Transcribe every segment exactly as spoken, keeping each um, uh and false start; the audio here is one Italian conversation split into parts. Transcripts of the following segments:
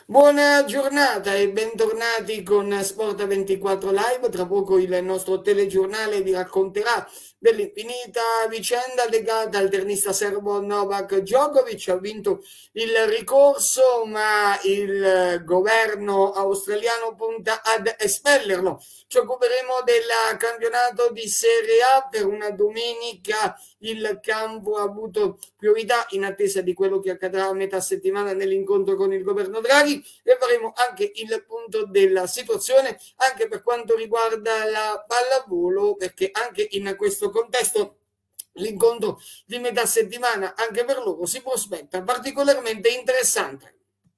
Buona giornata e bentornati con Sport ventiquattro Live. Tra poco il nostro telegiornale vi racconterà dell'infinita vicenda legata al tennista serbo Novak Djokovic. Ha vinto il ricorso, ma il governo australiano punta ad espellerlo. Ci occuperemo del campionato di Serie A. Per una domenica il campo ha avuto priorità in attesa di quello che accadrà a metà settimana nell'incontro con il governo Draghi, e faremo anche il punto della situazione anche per quanto riguarda la pallavolo, perché anche in questo contesto l'incontro di metà settimana anche per loro si prospetta particolarmente interessante.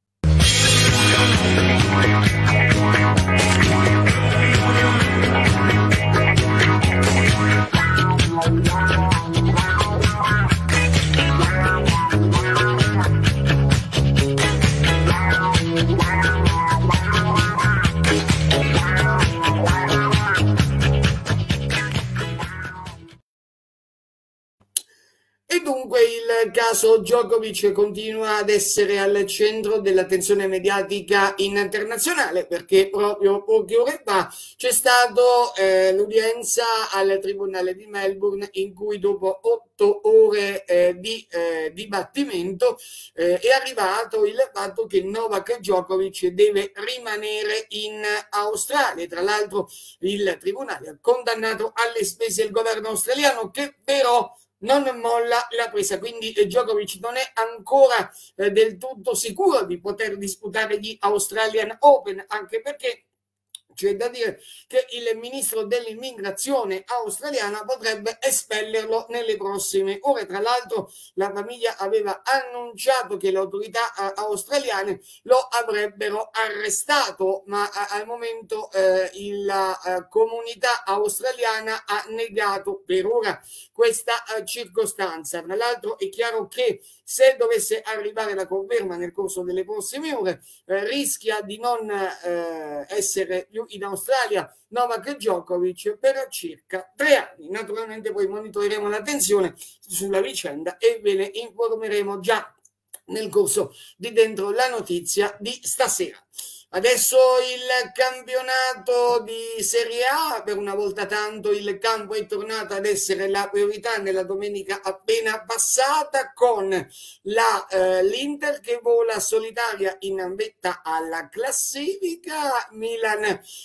E dunque il caso Djokovic continua ad essere al centro dell'attenzione mediatica internazionale, perché proprio poche ore fa c'è stato eh, l'udienza al Tribunale di Melbourne, in cui dopo otto ore eh, di eh, dibattimento eh, è arrivato il fatto che Novak Djokovic deve rimanere in Australia. Tra l'altro il Tribunale ha condannato alle spese il governo australiano, che però non molla la presa, quindi Djokovic non è ancora eh, del tutto sicuro di poter disputare gli Australian Open, anche perché c'è da dire che il ministro dell'immigrazione australiana potrebbe espellerlo nelle prossime ore. Tra l'altro la famiglia aveva annunciato che le autorità australiane lo avrebbero arrestato, ma al momento eh, la eh, comunità australiana ha negato per ora questa eh, circostanza. Tra l'altro è chiaro che se dovesse arrivare la conferma nel corso delle prossime ore, eh, rischia di non eh, essere più in Australia Novak Djokovic per circa tre anni. Naturalmente poi monitoreremo la tensione sulla vicenda e ve ne informeremo già nel corso di Dentro la Notizia di stasera. Adesso il campionato di Serie A, per una volta tanto il campo è tornato ad essere la priorità nella domenica appena passata, con la, eh, l'Inter che vola solitaria in vetta alla classifica. Milan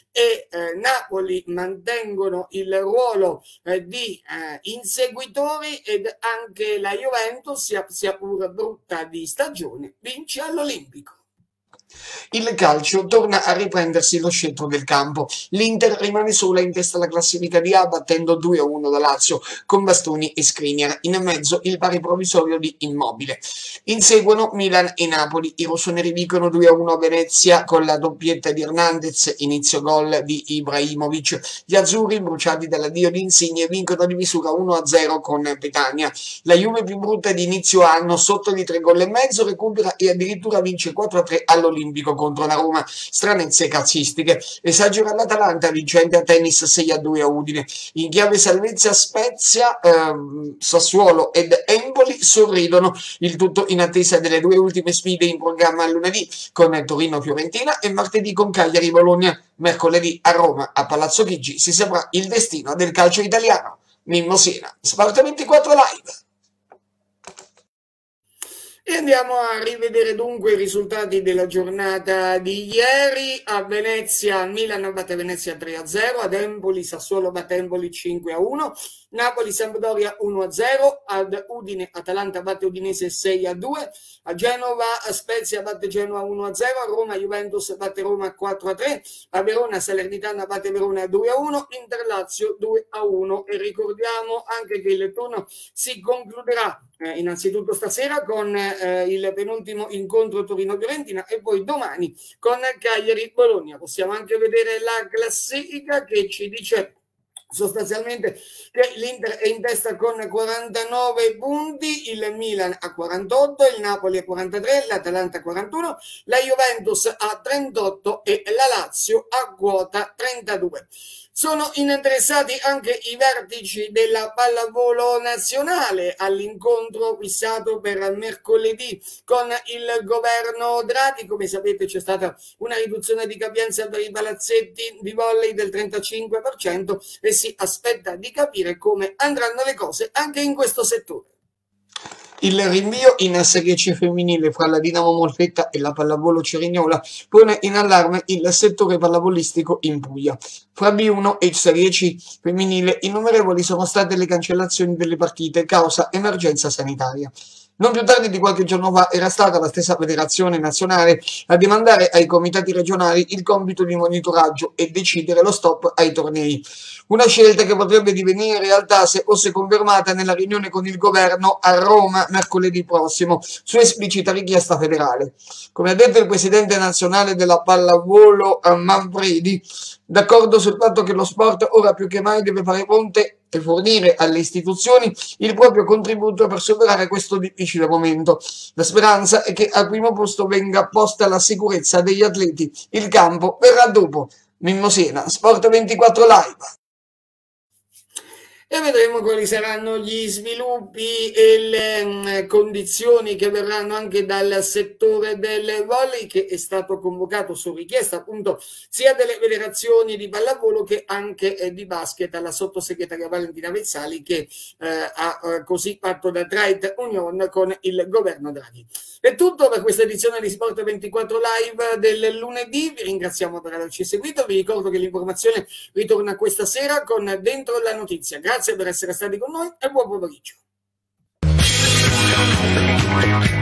e eh, Napoli mantengono il ruolo eh, di eh, inseguitori, ed anche la Juventus, sia, sia pur brutta di stagione, vince all'Olimpico. Il calcio torna a riprendersi lo scettro del campo. L'Inter rimane sola in testa alla classifica di A, battendo due a uno da Lazio con Bastoni e Skriniar. In mezzo il pari provvisorio di Immobile. Inseguono Milan e Napoli. I rossoneri vincono due a uno a Venezia con la doppietta di Hernandez, inizio gol di Ibrahimovic. Gli azzurri, bruciati dall'addio di Insigne, vincono di misura uno a zero con Petagna. La Juve, più brutta di inizio anno, sotto di tre gol e mezzo, recupera e addirittura vince quattro a tre all'Olimpico contro la Roma. Stranezze calcistiche. Esagera l'Atalanta, vincente a tennis sei a due a Udine. In chiave salvezza Spezia, ehm, Sassuolo ed Empoli sorridono, il tutto in attesa delle due ultime sfide in programma lunedì con Torino-Fiorentina e martedì con Cagliari-Bologna. Mercoledì a Roma, a Palazzo Chigi, si saprà il destino del calcio italiano. Mimmo Siena, Sport ventiquattro Live. E andiamo a rivedere dunque i risultati della giornata di ieri. A Venezia, Milan batte Venezia tre a zero, ad Empoli Sassuolo batte Empoli cinque a uno, Napoli Sampdoria uno a zero, ad Udine Atalanta batte Udinese sei a due, a Genova Spezia batte Genoa uno a zero, a Roma Juventus batte Roma quattro a tre, a Verona Salernitana batte Verona due a uno, Inter Lazio due a uno. E ricordiamo anche che il turno si concluderà Eh, innanzitutto stasera con eh, il penultimo incontro Torino-Fiorentina e poi domani con Cagliari-Bologna. Possiamo anche vedere la classifica che ci dice sostanzialmente che l'Inter è in testa con quarantanove punti, il Milan a quarantotto, il Napoli a quarantatré, l'Atalanta a quarantuno, la Juventus a trentotto e la Lazio a quota trentadue. Sono interessati anche i vertici della pallavolo nazionale all'incontro fissato per mercoledì con il governo Draghi. Come sapete c'è stata una riduzione di capienza per i palazzetti di volley del trentacinque per cento e si aspetta di capire come andranno le cose anche in questo settore. Il rinvio in Serie C femminile fra la Dinamo Molfetta e la Pallavolo Cerignola pone in allarme il settore pallavolistico in Puglia. Fra B uno e Serie C femminile innumerevoli sono state le cancellazioni delle partite causa emergenza sanitaria. Non più tardi di qualche giorno fa era stata la stessa federazione nazionale a demandare ai comitati regionali il compito di monitoraggio e decidere lo stop ai tornei. Una scelta che potrebbe divenire realtà se fosse confermata nella riunione con il governo a Roma mercoledì prossimo, su esplicita richiesta federale. Come ha detto il presidente nazionale della pallavolo Manfredi, d'accordo sul fatto che lo sport ora più che mai deve fare ponte e fornire alle istituzioni il proprio contributo per superare questo difficile momento. La speranza è che al primo posto venga posta la sicurezza degli atleti. Il campo verrà dopo. Mimmo Siena, Sport ventiquattro Live. E vedremo quali saranno gli sviluppi e le mh, condizioni che verranno anche dal settore del volley, che è stato convocato su richiesta appunto sia delle federazioni di pallavolo che anche eh, di basket alla sottosegretaria Valentina Vezzali, che eh, ha eh, così fatto da Trade Union con il governo Draghi. È tutto per questa edizione di Sport ventiquattro Live del lunedì. Vi ringraziamo per averci seguito. Vi ricordo che l'informazione ritorna questa sera con Dentro la Notizia. Grazie per essere stati con noi e buon pomeriggio.